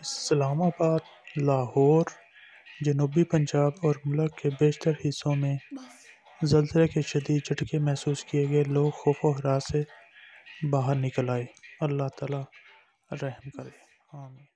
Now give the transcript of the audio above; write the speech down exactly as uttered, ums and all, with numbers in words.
इस्लामाबाद, लाहौर, जनूबी पंजाब और मुल्क के बेशतर हिस्सों में ज़लज़ले के शदीद झटके महसूस किए गए। लोग खौफ व हरास से बाहर निकल आए। अल्लाह ताला रहम करे। आमीन।